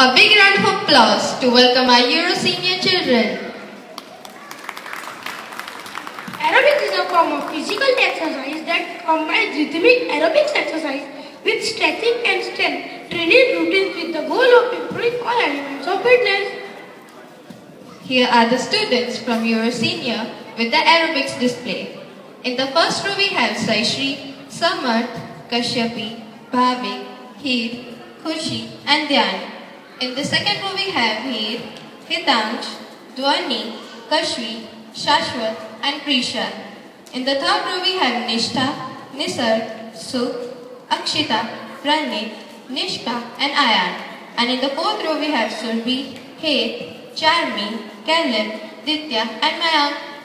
A big round of applause to welcome our Euro Senior children. Aerobics is a form of physical exercise that combines rhythmic aerobics exercise with stretching and strength training routines with the goal of improving all elements of fitness. Here are the students from Euro Senior with the aerobics display. In the first row we have Saishri, Samarth, Kashyapi, Bhavik, Heer, Khushi and Dhyan. In the second row we have Heer, Hitansh, Dwani, Kashvi, Shashwat and Prisha. In the third row we have Nishtha, Nisar, Sukh, Akshita, Ranit, Nishka and Ayan. And in the fourth row we have Surbhi, Het, Charmi, Caleb, Ditya and Mayank.